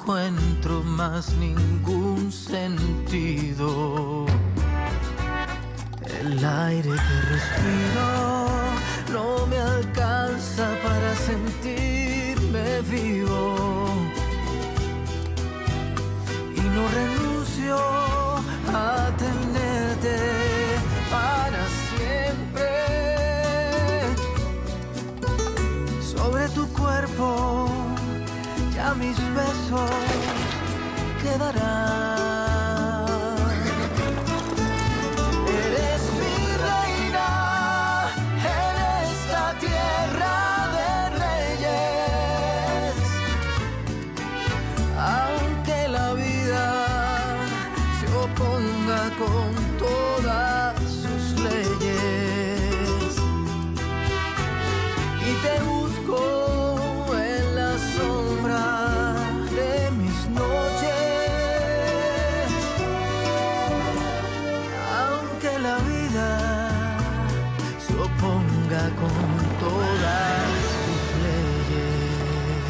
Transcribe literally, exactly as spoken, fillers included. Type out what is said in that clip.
encuentro más ningún sentido. El aire que respiro no me alcanza para sentirme vivo. Y no renuncio a tenerte para siempre. Sobre tu cuerpo ya mis besos quedarán. Eres mi reina en esta tierra de reyes. Aunque la vida se oponga con todas sus leyes, y te busco en la sombra de mis noches. Aunque la vida se oponga con